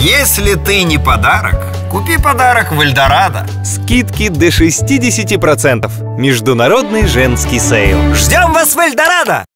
Если ты не подарок, купи подарок в Эльдорадо. Скидки до 60%. Международный женский сейл. Ждем вас в Эльдорадо!